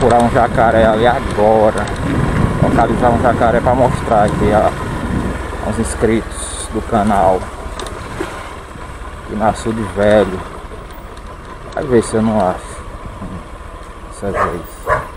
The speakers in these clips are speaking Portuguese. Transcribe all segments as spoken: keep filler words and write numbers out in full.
procurar um jacaré ali agora. Localizar um jacaré para mostrar aqui a, aos inscritos do canal. Aqui na Açude Velho. Vai ver se eu não acho. Dessa vez.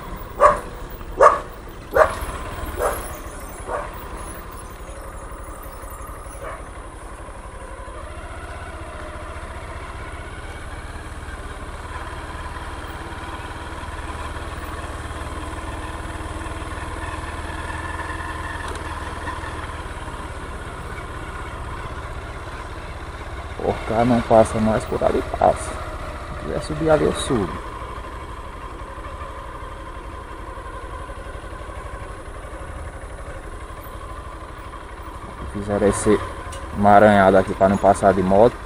Por cá não passa mais, por ali passa. Se quiser subir ali, eu subo. Fizeram esse emaranhado aqui para não passar de moto.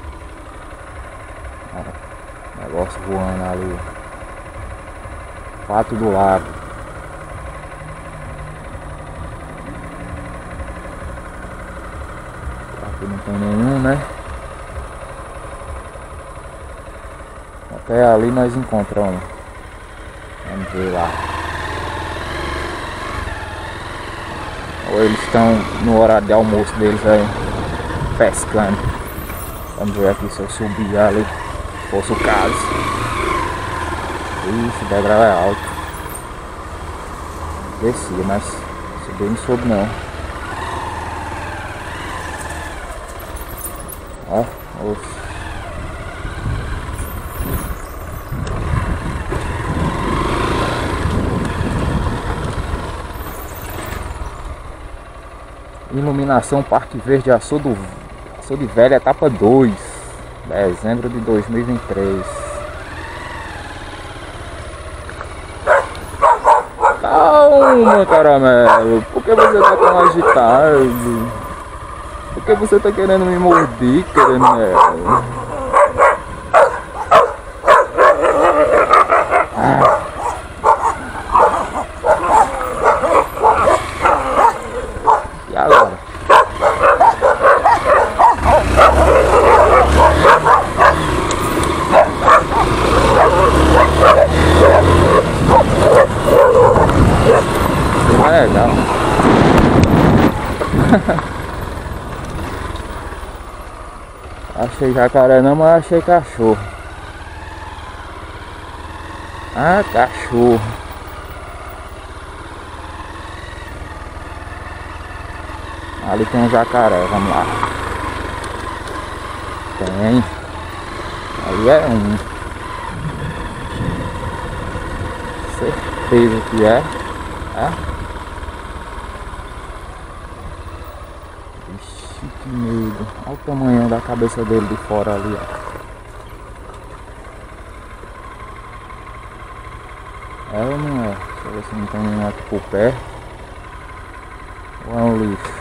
Ó, negócio voando ali. Pato do lago. Aqui não tem nenhum, né? Até ali nós encontramos. Vamos ver lá. Ou eles estão no horário de almoço deles aí, pescando. Vamos ver aqui se eu subir ali, se fosse o caso. Ixi, o degrau é alto. Descia, mas subir não soube não. Ó, oxe. Iluminação Parque Verde Açude, Açude Velho, etapa dois, dezembro de dois mil e vinte e três. Calma, caramelo, por que você tá tão agitado? Por que você tá querendo me morder, caramelo? Ah. E agora? É legal. Achei jacaré não, mas achei cachorro. Ah, cachorro. Ali tem um jacaré, vamos lá. Tem. Aí é um. Certeza que é. É. Ixi, que medo. Olha o tamanho da cabeça dele de fora ali, ó. É ou não é? Deixa eu ver se não tem nenhum aqui por perto. Ou é um lixo?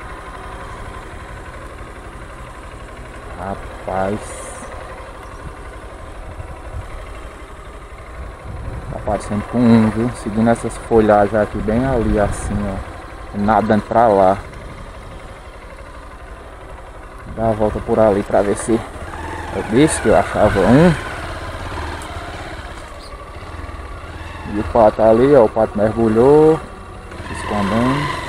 Rapaz, tá parecendo com um, viu? Seguindo essas folhagens aqui bem ali assim, ó, nadando pra lá. Dá a volta por ali pra ver se eu disse que eu achava um. E o pato ali, ó, o pato mergulhou, se escondendo.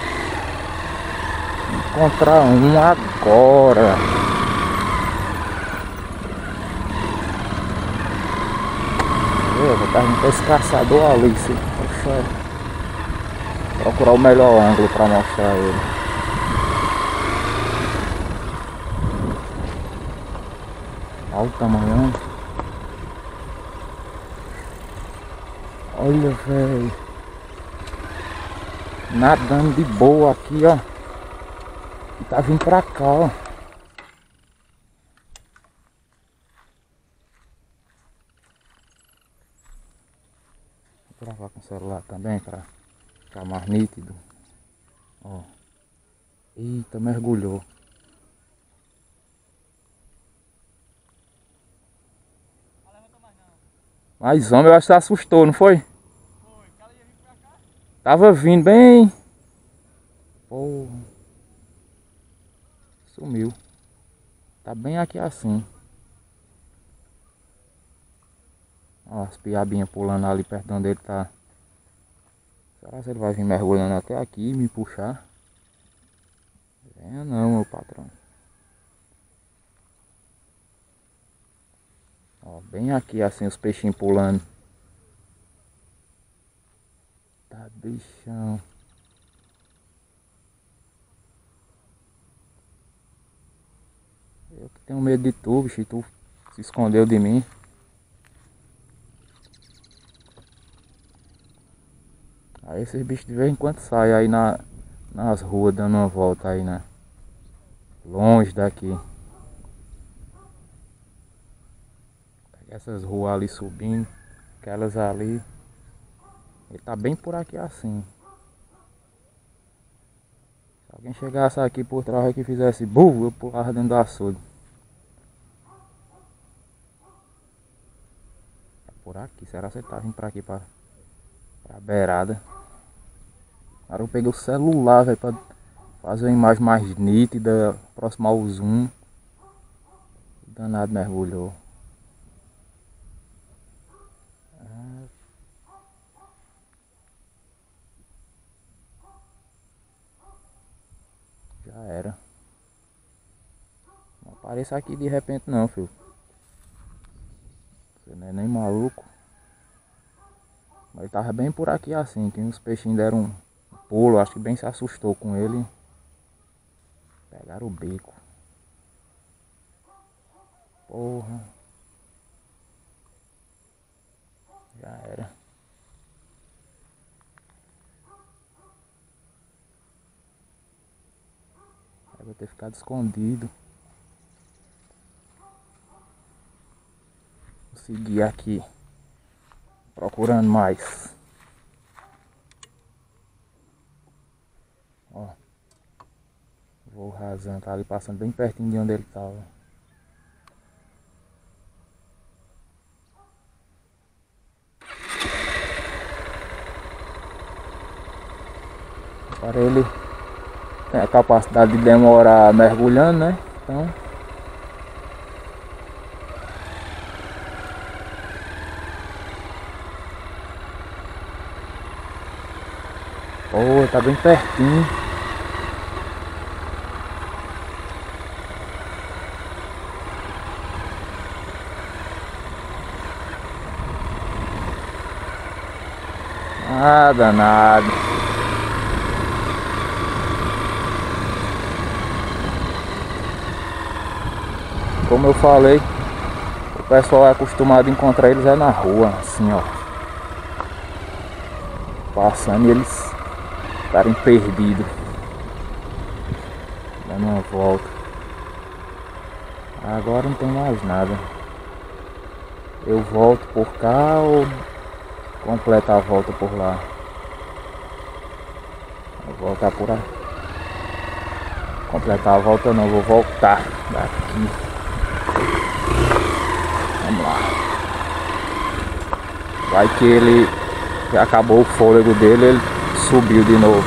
Vou encontrar um agora. Eu vou perguntar esse caçador ali, se poxa, procurar o melhor ângulo para mostrar ele. Olha o tamanho. Olha, velho. Nadando de boa aqui, ó. E tá vindo pra cá, ó. Vou gravar com o celular também para ficar mais nítido. Ó. Eita, mergulhou. Mas homem, eu acho que assustou, não foi? Foi, que ela ia vir pra cá? Tava vindo bem. Porra. Sumiu. Tá bem aqui assim. Ó, as piabinhas pulando ali perto de onde ele tá. Será que ele vai vir mergulhando até aqui e me puxar? Venha não, meu patrão. Ó, bem aqui assim os peixinhos pulando. Tá bichão. Eu que tenho medo de tu, bicho, e tu se escondeu de mim. Aí esses bichos de vez em quando saem aí na, nas ruas dando uma volta aí, né? Longe daqui. Essas ruas ali subindo, aquelas ali. Ele tá bem por aqui assim. Se alguém chegasse aqui por trás e fizesse burro, eu pulava dentro do açude. É por aqui, será que você tá vindo pra aqui pra, pra beirada? Agora eu peguei o celular, velho, pra fazer uma imagem mais nítida, aproximar o zoom. O danado mergulhou. Já era. Não apareça aqui de repente não, filho. Você não é nem maluco. Mas ele tava bem por aqui assim, que os peixinhos deram um pulo, acho que bem se assustou com ele. Pegaram o bico. Porra. Já era. Eu vou ter ficado escondido. Vou seguir aqui. Procurando mais. Ó. Vou rasando, tá ali passando bem pertinho de onde ele tava. Para ele tem a capacidade de demorar mergulhando, né? Então oh, tá bem pertinho. Ah, danado. Como eu falei, o pessoal é acostumado a encontrar eles é na rua, assim ó. Passando e eles estarem perdidos. Dando uma volta. Agora não tem mais nada. Eu volto por cá ou completar a volta por lá? Vou voltar por aí. Completar a volta não, vou voltar daqui. Vamos lá. Vai que ele já acabou o fôlego dele, ele subiu de novo.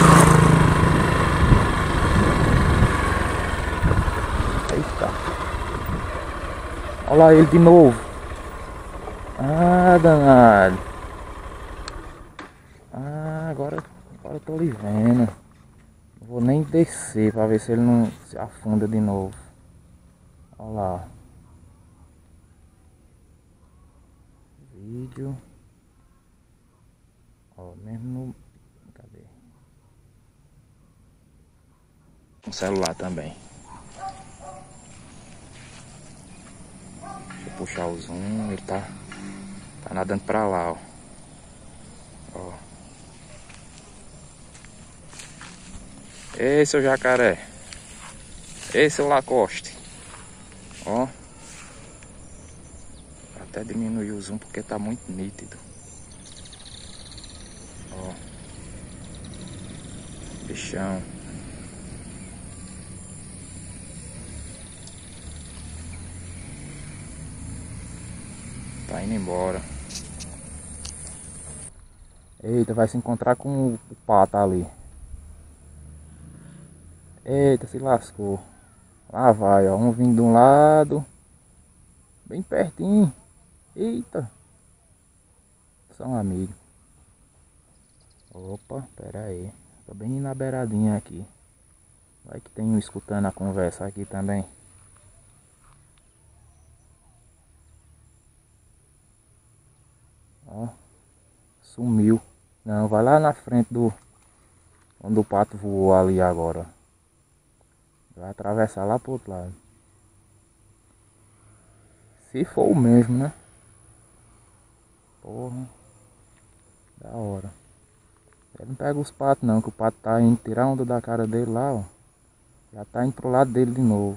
Eita. Olha lá ele de novo. Ah, danado. Ah, agora, agora eu tô lhe vendo. Não vou nem descer pra ver se ele não se afunda de novo. Olha lá. Vídeo. Ó, mesmo no... Cadê? No celular também. Deixa eu puxar o zoom, ele tá... Tá nadando pra lá, ó. Ó. Ei, seu jacaré. Ei, seu Lacoste. Ó. Até diminuir o zoom porque tá muito nítido. Ó. Bichão. Tá indo embora. Eita, vai se encontrar com o pato ali. Eita, se lascou. Lá vai, ó. Um vindo de um lado. Bem pertinho. Eita. São amigos. Opa, pera aí. Tô bem na beiradinha aqui. Vai que tem um escutando a conversa aqui também. Ó, sumiu. Não, vai lá na frente do... onde o pato voou ali agora. Vai atravessar lá pro outro lado. Se for o mesmo, né? Porra. Da hora. Ele não pega os patos não, que o pato tá indo tirar onda da cara dele lá, ó. Já tá indo pro lado dele de novo.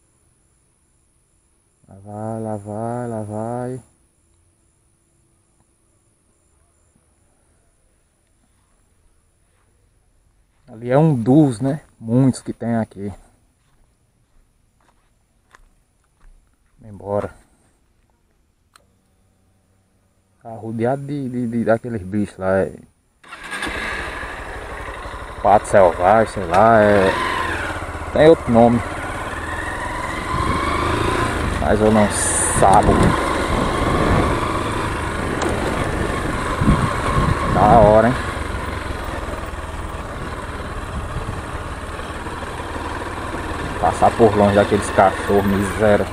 Lá vai, lá vai, lá vai. Ali é um dos, né? Muitos que tem aqui. Embora. Tá rodeado de, de, de daqueles bichos lá. É... pato selvagem, sei lá. É... tem outro nome. Mas eu não sabo. Da hora, hein? Passar por longe daqueles cachorros, miséria.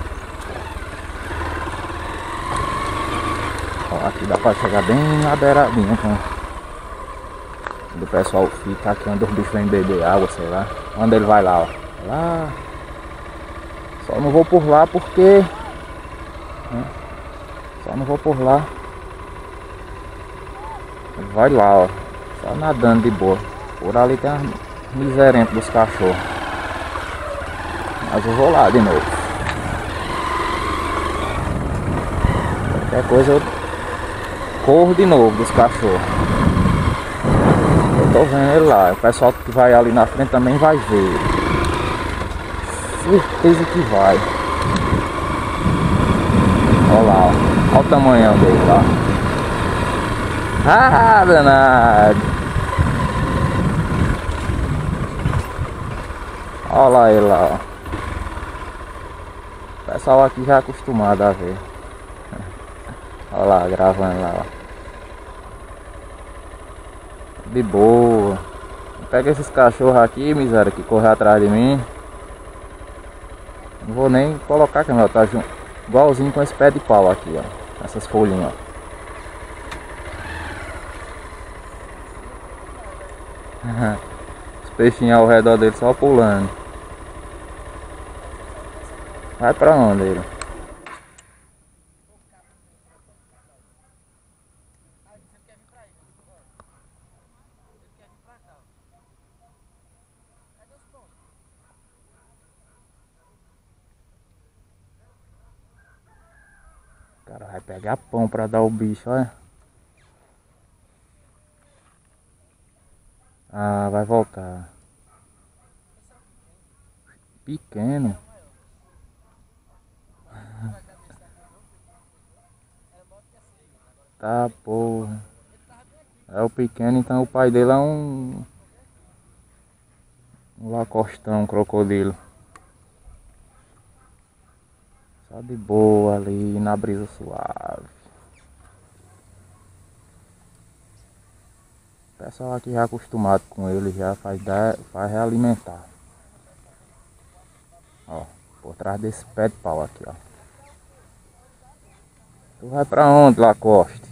Ó, aqui dá pra chegar bem na beiradinha, com... onde o pessoal fica aqui, onde os bichos vêm beber água, sei lá. Onde ele vai lá, ó. Lá. Só não vou por lá porque... né? Só não vou por lá. Ele vai lá, ó. Só nadando de boa. Por ali tem as miserentes dos cachorros. Mas eu vou lá de novo. Qualquer coisa eu corro de novo dos cachorros. Eu tô vendo ele lá. O pessoal que vai ali na frente também vai ver. Certeza que vai. Olha lá, ó. Olha o tamanho dele lá. Ah, danado. Olha lá ele lá, ó. O pessoal aqui já é acostumado a ver. Olha lá, gravando lá, ó. De boa. Pega esses cachorros aqui, miséria, que corre atrás de mim. Não vou nem colocar a câmera, tá junto, igualzinho com esse pé de pau aqui, ó. Essas folhinhas, ó. Os peixinhos ao redor dele só pulando. Vai pra onde ele? O cara vai pegar pão pra dar o bicho, olha. Ah, vai voltar. Pequeno. Tá, porra. É o pequeno, então o pai dele é um... um lacostão, um crocodilo. Só de boa ali, na brisa suave. O pessoal aqui já é acostumado com ele, já faz, faz realimentar. Ó, por trás desse pé de pau aqui, ó. Tu vai pra onde, Lacoste?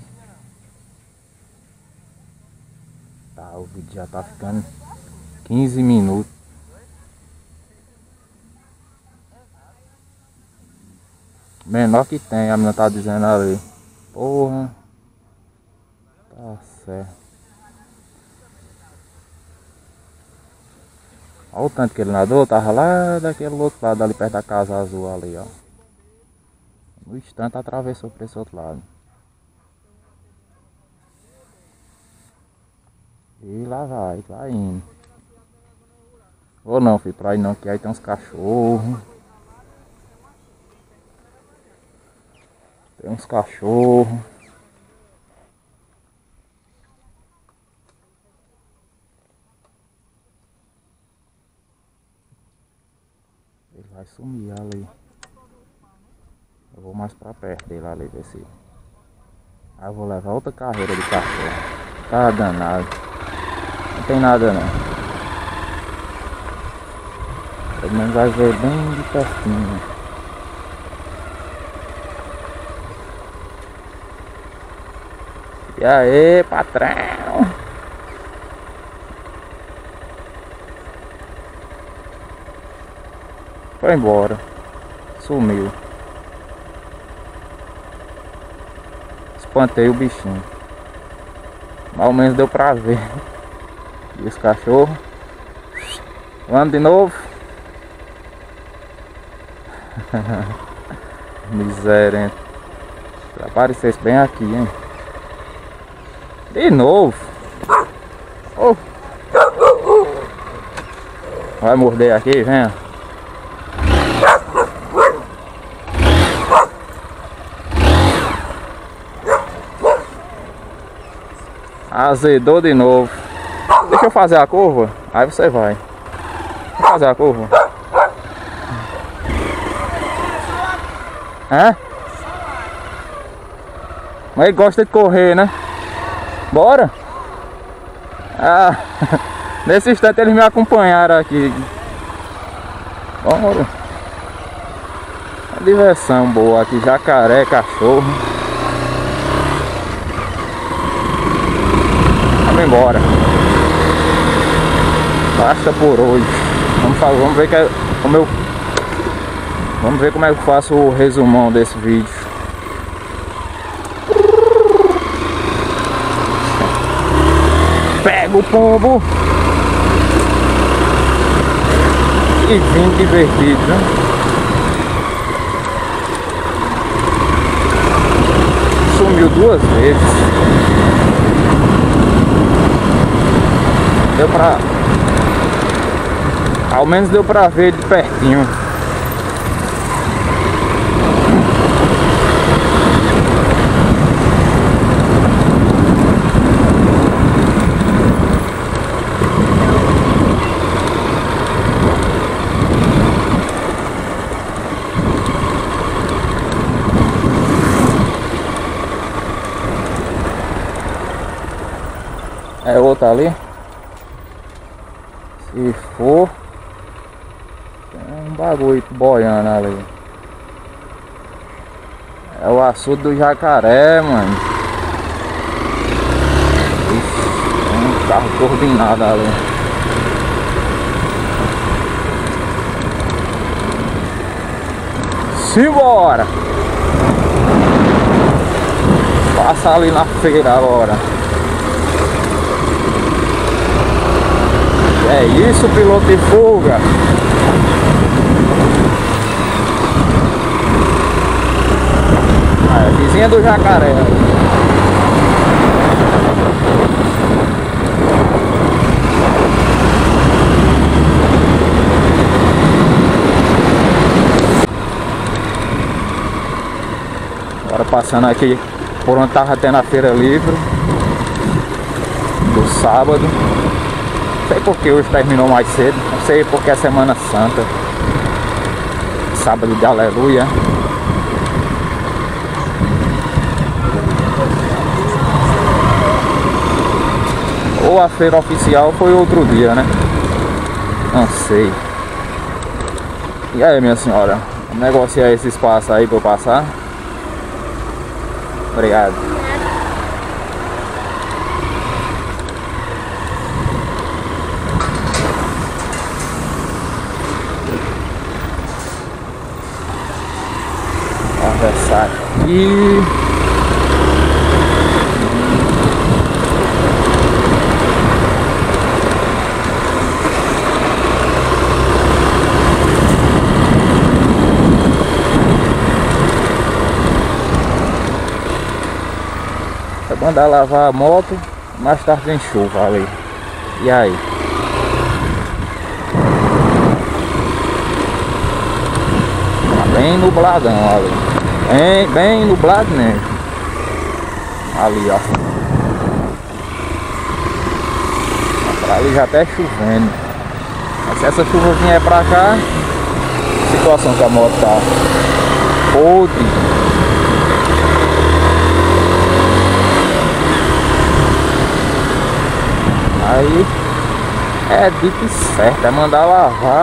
Tá, o vídeo já tá ficando quinze minutos. Menor que tem, a menina tá dizendo ali. Porra. Tá certo. Olha o tanto que ele nadou, tava lá daquele outro lado, ali perto da casa azul ali, ó. No instante atravessou para esse outro lado. E lá vai, vai indo. Ou não, filho, pra aí não, que aí tem uns cachorros. Tem uns cachorros. Ele vai sumir ali. Eu vou mais pra perto dele ali, ver se... Aí eu vou levar outra carreira de cachorro. Tá danado. tem nada não. Pelo menos vai ver bem de pertinho. E aí, patrão? Foi embora. Sumiu. Espantei o bichinho. Mais ou menos deu pra ver. E os cachorros. Vamos de novo. Miséria, hein? Se aparecesse bem aqui, hein? De novo. Oh. Vai morder aqui, venha. Azedou de novo. Deixa eu fazer a curva. Aí você vai. Deixa eu fazer a curva. Hã? Mas ele gosta de correr, né? Bora? Ah, nesse instante eles me acompanharam aqui. Bora. Uma diversão boa aqui. Jacaré, cachorro. Vamos embora. Basta por hoje. Vamos, fazer, vamos ver que é, como eu, vamos ver como é que eu faço o resumão desse vídeo. Pega o pombo. E vim divertido, né? Sumiu duas vezes. Deu pra... Ao menos deu pra ver de pertinho. É outra ali. Se for, tem um bagulho boiando ali. É o açude do jacaré, mano. Ixi, tem um carro turbinado ali. Simbora! Passa ali na feira agora. É isso, piloto de fuga. Ah, é a vizinha do jacaré. Agora passando aqui por onde tava tendo a feira livre do sábado. Não sei porque hoje terminou mais cedo. Não sei porque é Semana Santa. Sábado de aleluia. Ou a feira oficial foi outro dia, né? Não sei. E aí, minha senhora? Negociar esse espaço aí pra eu passar? Obrigado. Conversar aqui. Vai mandar lavar a moto, mais tarde vem chuva ali. E aí? Tá bem nubladão ali. Bem, bem nublado mesmo. Ali, ó. Pra ali já até chovendo. Mas se essa chuva vier pra cá, a situação que a moto tá podre. Aí É dito e certo, é mandar lavar.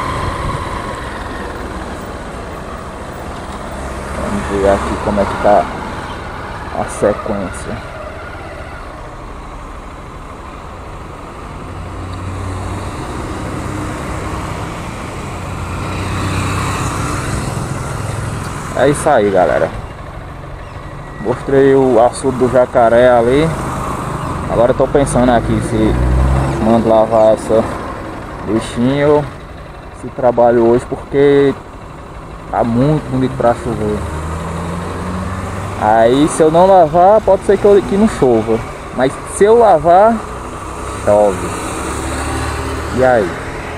Vamos ver aqui como é que tá a sequência. É isso aí, galera. Mostrei o açude do jacaré ali. Agora eu tô pensando aqui se mando lavar essa bichinho, esse trabalho hoje, porque tá muito bonito pra chover. Aí se eu não lavar, pode ser que, eu, que não chova. Mas se eu lavar, chove. E aí?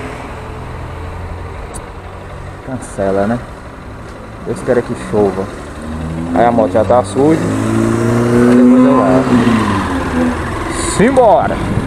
Cancela, né? Deus queira que chova. Aí a moto já tá suja. Depois eu lavo. Simbora!